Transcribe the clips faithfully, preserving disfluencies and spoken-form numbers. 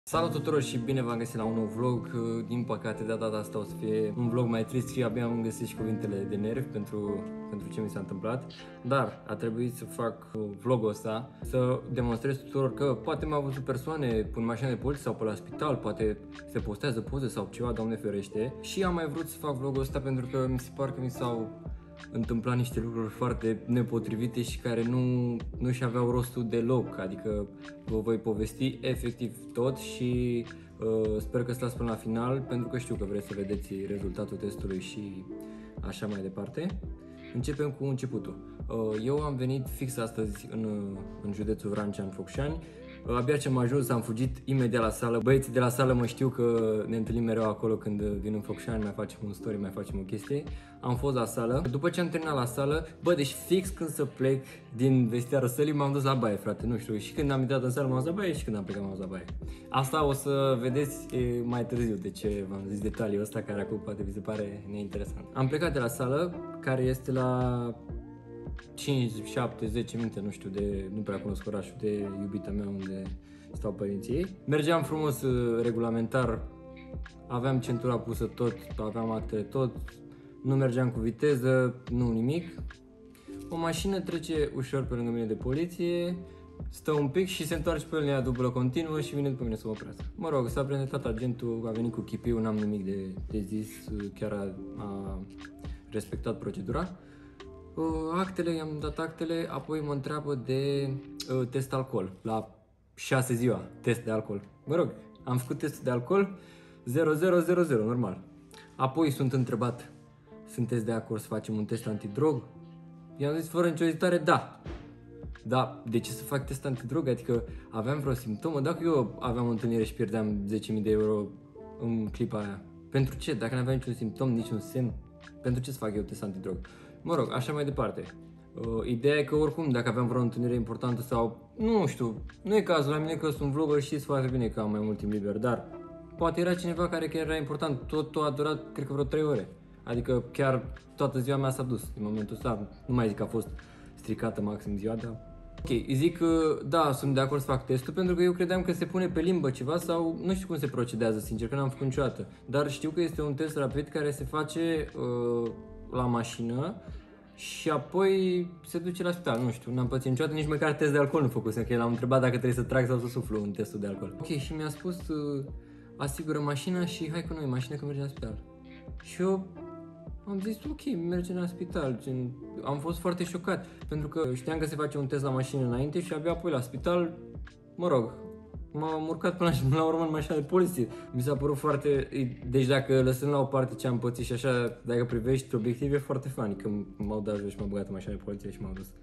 Salut tuturor și bine v-am găsit la un nou vlog. Din păcate de data asta o să fie un vlog mai trist și abia am găsit și cuvintele de nervi pentru, pentru ce mi s-a întâmplat. Dar a trebuit să fac vlogul ăsta, să demonstrez tuturor că poate m-au văzut persoane pe mașina de poliție sau pe la spital, poate se postează poze sau ceva, Doamne ferește. Și am mai vrut să fac vlogul ăsta pentru că mi se pare că mi s-au întâmplat niște lucruri foarte nepotrivite și care nu, nu și aveau rostul deloc, adică vă voi povesti efectiv tot și uh, sper că stați până la final pentru că știu că vreți să vedeți rezultatul testului și așa mai departe. Începem cu începutul. Uh, eu am venit fix astăzi în, în județul Vrancea, în Focșani. Abia ce am ajuns, am fugit imediat la sală. Băieții de la sală mă știu că ne întâlnim mereu acolo când vin în Focșani, mai facem un story, mai facem o chestie. Am fost la sală. După ce am terminat la sală, bă, deci fix când să plec din vestiarul sălii m-am dus la baie, frate, nu știu. Și când am intrat în sală m-am dus la baie și când am plecat m-am dus la baie. Asta o să vedeți mai târziu de ce v-am zis detaliul ăsta care acum poate vi se pare neinteresant. Am plecat de la sală, care este la cinci, șapte, zece minute, nu știu, de, nu prea cunosc orașul, de iubita mea unde stau părinții ei. Mergeam frumos, regulamentar, aveam centura pusă tot, aveam actele tot, nu mergeam cu viteză, nu nimic. O mașină trece ușor pe lângă mine de poliție, stă un pic și se întoarce pe linia dublă continuă și vine după mine să mă oprească. Mă rog, s-a prezentat agentul, a venit cu chipiul, n-am nimic de, de zis, chiar a, a respectat procedura. Actele, i-am dat actele, apoi mă întreabă de uh, test alcool, la șase ziua, test de alcool. Mă rog, am făcut testul de alcool, zero zero zero zero, normal. Apoi sunt întrebat, sunteți de acord să facem un test antidrog? I-am zis fără nicio ezitare, da. Da, de ce să fac test antidrog? Adică aveam vreo simptomă? Dacă eu aveam o întâlnire și pierdeam zece mii de euro în clipa aia, pentru ce? Dacă nu aveam niciun simptom, niciun semn, pentru ce să fac eu test antidrog? Mă rog, așa mai departe. Uh, ideea e că oricum, dacă aveam vreo întâlnire importantă sau, nu știu, nu e cazul la mine că sunt vlogger, știți foarte bine că am mai mult timp liber, dar poate era cineva care chiar era important, tot, tot a durat, cred că vreo trei ore. Adică chiar toată ziua mea s-a dus în momentul ăsta, nu mai zic că a fost stricată maxim ziua, dar... Ok, zic că da, sunt de acord să fac testul pentru că eu credeam că se pune pe limbă ceva sau nu știu cum se procedează, sincer, că n-am făcut niciodată. Dar știu că este un test rapid care se face uh, la mașină și apoi se duce la spital, nu știu, n-am pățit niciodată, nici măcar test de alcool nu făcusem, că el l-am întrebat dacă trebuie să trag sau să suflu în testul de alcool. Ok, și mi-a spus, uh, asigură mașina și hai cu noi, mașina că merge la spital. Și eu am zis, ok, mergem la spital, gen, am fost foarte șocat, pentru că știam că se face un test la mașină înainte și abia apoi la spital, mă rog, m-am urcat până la, la urmă în mașina de poliție. Mi s-a părut foarte... Deci dacă lăsăm la o parte ce am pățit și așa, dacă privești obiectiv, e foarte funny, că m-au dat jos și m-au băgat în mașina de poliție și m-au dus.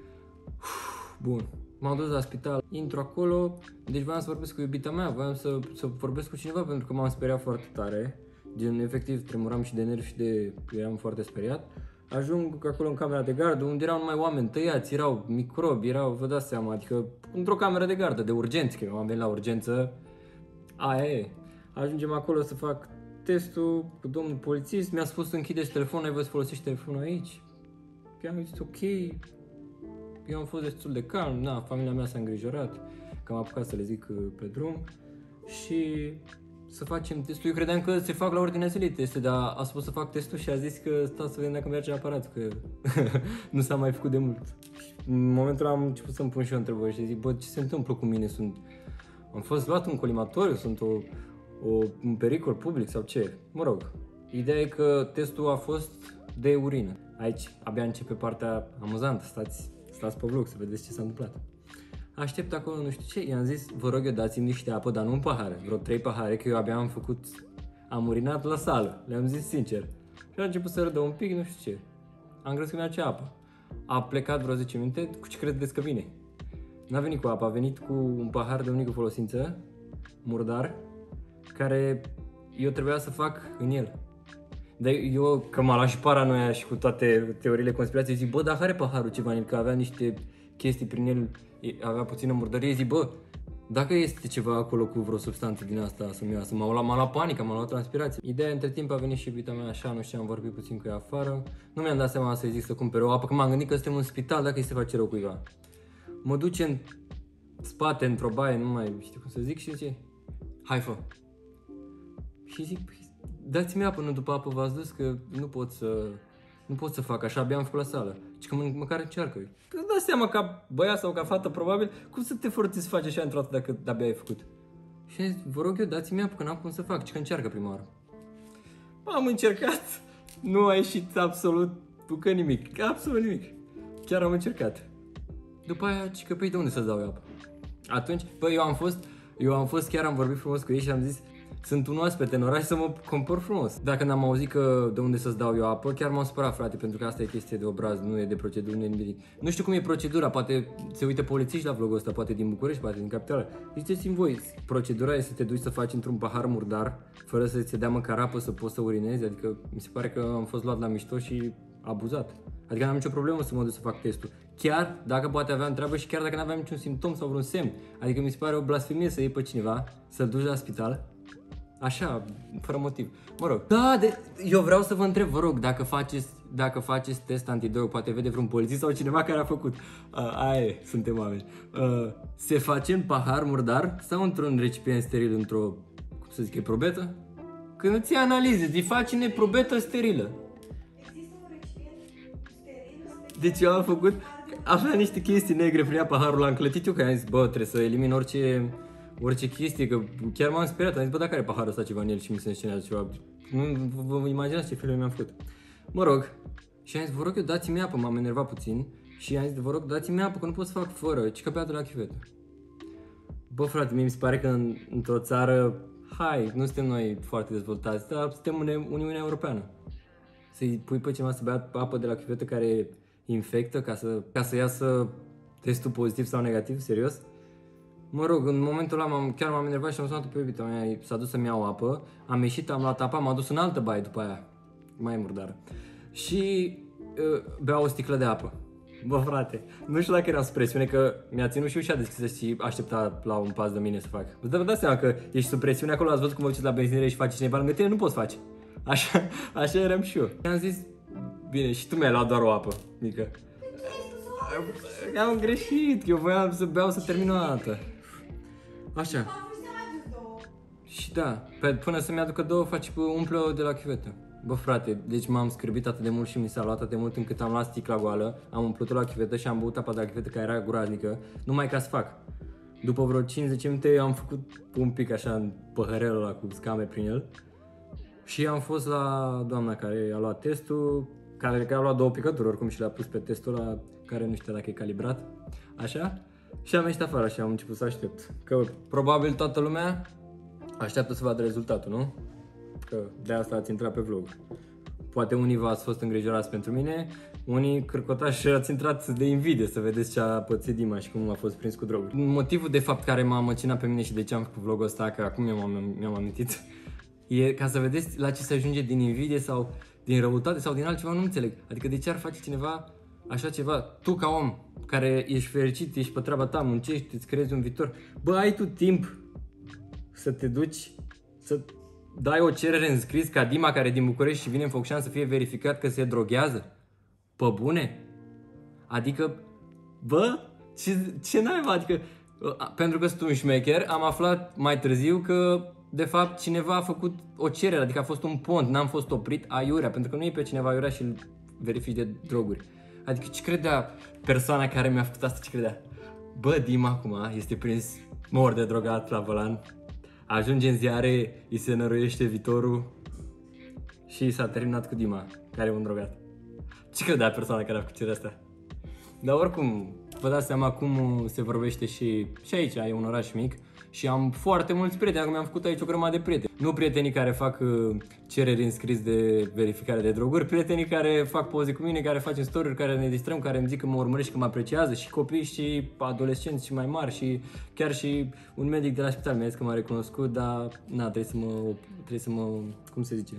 Uf, bun, m-am dus la spital, intru acolo, deci voiam să vorbesc cu iubita mea, voiam să, să vorbesc cu cineva pentru că m-am speriat foarte tare. Gen, efectiv, tremuram și de nervi și de... eram foarte speriat. Ajung acolo în camera de gardă, unde erau numai oameni tăiați, erau microbi, erau, vă dați seama, adică într-o cameră de gardă, de urgență, că eu am venit la urgență, aia e. Ajungem acolo să fac testul cu domnul polițist, mi-a spus să închideți telefonul, ai vă să folosești telefonul aici? I-am zis ok, eu am fost destul de calm, na, familia mea s-a îngrijorat, că am apucat să le zic pe drum și... să facem testul. Eu credeam că se fac la ordinea zilei teste, dar a spus să fac testul și a zis că stau să vedem dacă merge aparatul, că nu s-a mai făcut de mult. În momentul ăla am început să-mi pun și eu întrebări și zic, bă, ce se întâmplă cu mine? Sunt... Am fost luat în colimatoriu, sunt o, o, un pericol public sau ce? Mă rog, ideea e că testul a fost de urină. Aici abia începe partea amuzantă, stați, stați pe vlog să vedeți ce s-a întâmplat. Aștept acolo, nu știu ce, i-am zis, vă rog eu dați-mi niște apă, dar nu în pahare, vreo trei pahare, că eu abia am făcut, am urinat la sală, le-am zis sincer. Și a început să râdă un pic, nu știu ce. Am crezut că mi-a ce apă. A plecat vreo zece minute, cu ce credeți că vine? N-a venit cu apă, a venit cu un pahar de unică folosință, murdar, care eu trebuia să fac în el. Dar eu, că m-a luat și paranoia și cu toate teoriile conspirației, zic, bă, dar are paharul ceva în el, că avea niște chestii prin el, avea puțină murdărie, zic, bă, dacă este ceva acolo cu vreo substanță din asta să-mi iasă, m-a luat, m-a luat panică, m-a luat transpirație. Ideea, între timp a venit și iubita mea așa, nu știu, am vorbit puțin cu ea afară, nu mi-am dat seama să-i zic să cumpere o apă, că m-am gândit că suntem în spital, dacă îi se face rău cuiva. Mă duce în spate, într-o baie, nu mai știu cum să zic și zice, hai fă. Și zic, dați-mi apă, nu după apă v-ați dus, că nu pot să, nu pot să fac așa, abia am făcut la sală. Și că mă, măcar încearcă. Că îți dai seama ca băiat sau ca fată, probabil, cum să te forțezi să faci așa într-o dată dacă de-abia ai făcut. Și am zis, vă rog eu, dați-mi apă, că n-am cum să fac, și că încearcă prima oară. Am încercat, nu a ieșit absolut bucă nimic, absolut nimic. Chiar am încercat. După aia, ci că, păi, de unde să-ți dau eu apă? Atunci, păi, eu am fost, eu am fost, chiar am vorbit frumos cu ei și am zis, sunt un oaspete în oraș să mă compor frumos. Dacă n-am auzit că de unde să-ți dau eu apă, chiar m-am supărat, frate, pentru că asta e chestie de obraz, nu e de procedură, nu e nimic. Nu știu cum e procedura, poate se uită polițiști la vlogul ăsta, poate din București, poate din capitală. Ziceți-mi voi, procedura e să te duci să faci într-un pahar murdar, fără să ți se dea măcar apă să poți să urinezi, adică mi se pare că am fost luat la mișto și abuzat. Adică n-am nicio problemă să mă duc să fac testul. Chiar dacă poate aveam treabă și chiar dacă n-aveam niciun simptom sau vreun semn. Adică mi se pare o blasfemie să iei pe cineva, să-l duci la spital, așa, fără motiv. Mă rog. Da, de, eu vreau să vă întreb, vă rog, dacă faceți, dacă faceți test antidrog, poate vede vreun polițist sau cineva care a făcut. Uh, aia e, suntem oameni. Uh, se face în pahar murdar sau într-un recipient steril, într-o, cum să zic, e probetă? Când îți ia analize, îi faci în probetă sterilă. Deci eu am făcut, avea niște chestii negre prin ea, paharul l-am clătit eu, că am zis, bă, trebuie să elimin orice, orice chestie, că chiar m-am speriat, am zis, bă, dacă are paharul ăsta ceva în el și mi se înscenează ceva, nu vă imaginați ce filme mi-am făcut. Mă rog, și am zis, vă rog eu, dați-mi apă, m-am enervat puțin și am zis, vă rog, dați-mi apă, că nu pot să fac fără, ci că bea de la chiuvetă. Bă, frate, mie mi se pare că în, într-o țară, hai, nu suntem noi foarte dezvoltați, dar suntem în Uniunea Europeană. Să-i pui pe cineva să bea apă de la chiuvetă care infectă ca să, ca să iasă testul pozitiv sau negativ, serios? Mă rog, în momentul ăla m-am, chiar m-am enervat și am sunat pe iubita mea, s-a dus să-mi iau apă, am ieșit, am luat apa, m-a dus în altă baie după aia, mai murdară. Și uh, beau o sticlă de apă. Bă, frate, nu știu dacă era sub presiune, că mi-a ținut și ușa deschisă și aștepta la un pas de mine să fac. Vă dați seama că ești sub presiune acolo, ați văzut cum vă duceți la benzinărie și faci cineva lângă tine, nu poți face. Așa, așa eram și eu. I-am zis, bine, și tu mi-ai luat doar o apă mică. Am greșit, eu voiam să beau să termin o dată. Așa. Și da, pe, până să-mi aducă două, faci umplă de la chiuvetă. Bă, frate, deci m-am scârbit atât de mult și mi s-a luat atât de mult încât am luat sticla goală, am umplut-o la chiuvetă și am băut apa de la chiuvetă care era groaznică, numai ca să fac. După vreo cinci zece minute am făcut un pic așa în păhărelul ăla cu scame prin el. Și am fost la doamna care a luat testul, care, care a luat două picături oricum și le-a pus pe testul ăla, care nu știu dacă e calibrat, așa. Și am ieșit afară și am început să aștept. Că probabil toată lumea așteaptă să vadă rezultatul, nu? Că de asta ați intrat pe vlog. Poate unii v-ați fost îngrijorați pentru mine, unii cârcotași și ați intrat de invidie să vedeți ce a pățit Dima și cum a fost prins cu droguri. Motivul de fapt care m-a măcinat pe mine și de ce am făcut vlogul ăsta, că acum mi-am, mi-am amintit, e ca să vedeți la ce se ajunge din invidie sau din răutate sau din altceva, nu înțeleg. Adică de ce ar face cineva așa ceva? Tu ca om care ești fericit, ești pe treaba ta, muncești, îți creezi un viitor, bă, ai tu timp să te duci, să dai o cerere în scris ca Dima care e din București și vine în Focșani să fie verificat că se droghează? Pe bune? Adică, bă, ce, ce naiba? Adică, pentru că sunt un șmecher, am aflat mai târziu că de fapt cineva a făcut o cerere, adică a fost un pont, n-am fost oprit aiurea, pentru că nu e pe cineva aiurea și îl verifici de droguri. Adică ce credea persoana care mi-a făcut asta, ce credea? Bă, Dima acum este prins mor de drogat la volan, ajunge în ziare, îi se năruiește viitorul și s-a terminat cu Dima, care e un drogat. Ce credea persoana care a făcut cererea asta? Dar oricum, vă dați seama cum se vorbește și, și aici, e un oraș mic. Și am foarte mulți prieteni, acum mi-am făcut aici o grămadă de prieteni. Nu prietenii care fac uh, cereri înscris de verificare de droguri, prietenii care fac poze cu mine, care facem story-uri, care ne distrăm, care îmi zic că mă urmăresc și că mă apreciază, și copii și adolescenți și mai mari și chiar și un medic de la spital mi-a zis că m-a recunoscut, dar na, trebuie să mă, trebuie să mă, cum se zice,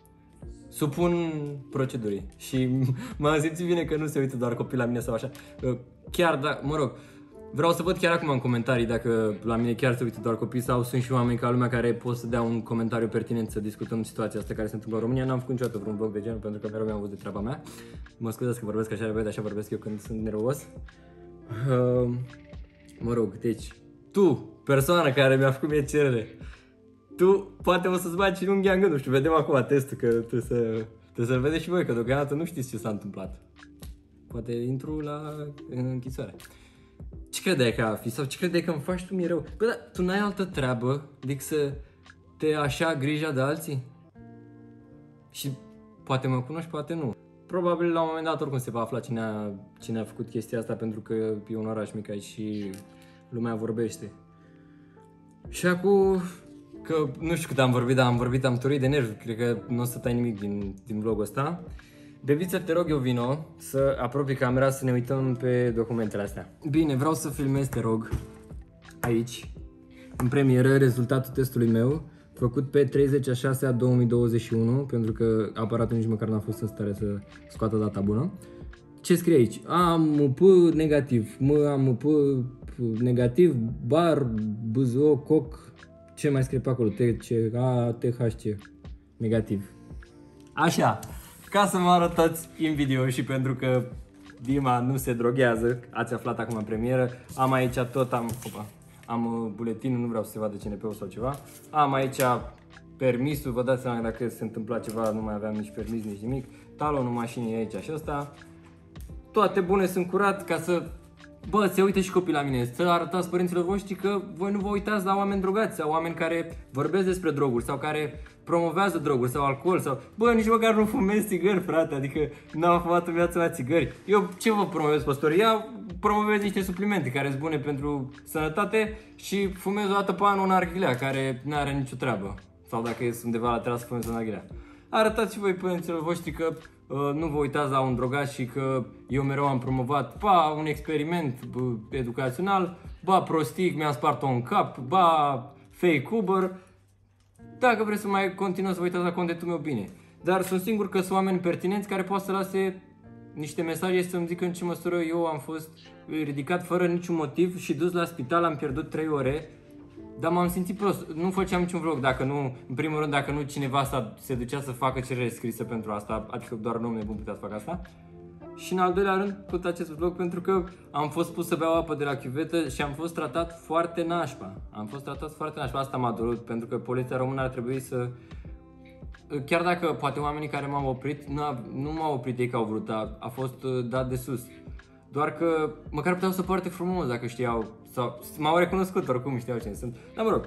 supun procedurii. Și m-am simțit bine că nu se uită doar copii la mine sau așa. Uh, chiar, da, mă rog, vreau să văd chiar acum în comentarii dacă la mine chiar se uită doar copii sau sunt și oameni ca lumea care pot să dea un comentariu pertinent să discutăm situația asta care se întâmplă în România. N-am făcut niciodată vreun vlog de genul pentru că mereu mi-am văzut de treaba mea. Mă scuzați că vorbesc așa repede, așa vorbesc eu când sunt nervos. Uh, mă rog, deci, tu, persoană care mi-a făcut mie cerere, tu poate o să-ți bagi în unghia în gând, nu știu, vedem acum testul, că trebuie să, trebuie să-l vedeți și voi, că deocamdată nu știți ce s-a întâmplat. Poate intru la în închisoare. Ce credeai că a fi sau ce credeai că îmi faci tu mie rău? Bă, dar tu n-ai altă treabă decât să te așa grija de alții? Și poate mă cunoști, poate nu. Probabil la un moment dat oricum se va afla cine a, cine a făcut chestia asta, pentru că e un oraș mic aici și lumea vorbește. Și acum, că nu știu cât am vorbit, dar am vorbit, am turit de nervi, cred că nu o să tai nimic din, din vlogul ăsta. Bebiță, te rog eu vino să apropii camera să ne uităm pe documentele astea. Bine, vreau să filmez, te rog, aici, în premieră, rezultatul testului meu, făcut pe treizeci a șasea două mii douăzeci și unu, pentru că aparatul nici măcar n-a fost în stare să scoată data bună. Ce scrie aici? A M P negativ, M A M P negativ, bar, B Z O, coc, ce mai scrie pe acolo? T C A, T H C, negativ. Așa, ca să mă arătați în video și pentru că Dima nu se droghează, ați aflat acum în premieră, am aici tot, am, opa, am buletinul, nu vreau să se vadă C N P-ul sau ceva, am aici permisul, vă dați seama dacă se întâmpla ceva, nu mai aveam nici permis, nici nimic, talonul mașinii e aici și ăsta, toate bune, sunt curat ca să, bă, se uite și copii la mine, să arătați părinților voștri că voi nu vă uitați la oameni drogați sau oameni care vorbesc despre droguri sau care promovează droguri sau alcool sau, bă, nici măcar nu fumez țigări, frate, adică n-am fumat în viața mea țigări. Eu ce vă promovez, păstori? Ia promovez niște suplimente care sunt bune pentru sănătate și fumez o dată pe an un narghilea care nu are nicio treabă. Sau dacă e undeva la terasă, fumez un narghilea. Arătați și voi părinților voștri că uh, nu vă uitați la un drogat și că eu mereu am promovat, ba, un experiment bă, educațional, ba, prostic, mi-am spart-o în cap, ba, fake Uber. Dacă vreți să mai continuați să vă uitați la contentul meu, bine. Dar sunt sigur că sunt oameni pertinenți care pot să lase niște mesaje să-mi zică în ce măsură eu am fost ridicat fără niciun motiv și dus la spital, am pierdut trei ore. Dar m-am simțit prost, nu făceam niciun vlog dacă nu, în primul rând, dacă nu cineva să se ducea să facă cerere scrisă pentru asta, adică doar un om nebun putea să facă asta. Și în al doilea rând, tot acest vlog pentru că am fost pus să beau apă de la chiuvetă și am fost tratat foarte nașpa. Am fost tratat foarte nașpa, asta m-a durut, pentru că poliția română ar trebui să... Chiar dacă poate oamenii care m-au oprit, nu, a, nu m-au oprit ei că au vrut, a, a fost dat de sus. Doar că măcar puteau să poarte frumos dacă știau, sau m-au recunoscut oricum, știau cine sunt. Dar mă rog,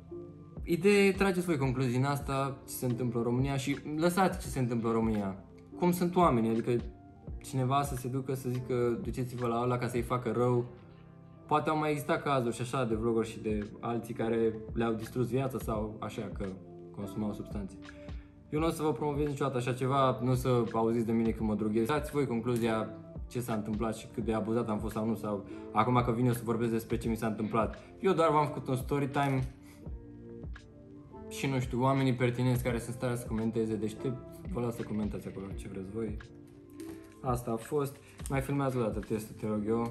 ideea, trageți voi concluzii în asta, ce se întâmplă în România și lăsați ce se întâmplă în România. Cum sunt oamenii, adică cineva să se ducă să zică duceți-vă la ăla ca să-i facă rău. Poate au mai existat cazuri și așa de vloguri și de alții care le-au distrus viața sau așa că consumau substanțe. Eu nu o să vă promovez niciodată așa ceva, nu o să auziți de mine când mă droghez. Dați voi concluzia ce s-a întâmplat și cât de abuzat am fost sau nu, sau acum că vin eu să vorbesc despre ce mi s-a întâmplat. Eu doar v-am făcut un story time și nu știu, oamenii pertinenți care sunt stare să comenteze, deștept, vă las să comentați acolo ce vreți voi. Asta a fost. Mai filmează o dată testul, te rog eu.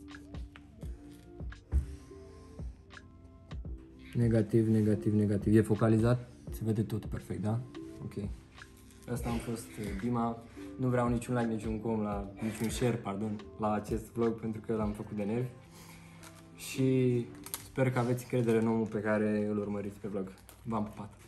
Negativ, negativ, negativ. E focalizat? Se vede tot perfect, da? Ok. Asta am fost Dima. Nu vreau niciun like, niciun com, la, niciun share, pardon, la acest vlog pentru că l-am făcut de nervi. Și sper că aveți încredere în omul pe care îl urmăriți pe vlog. V-am pupat!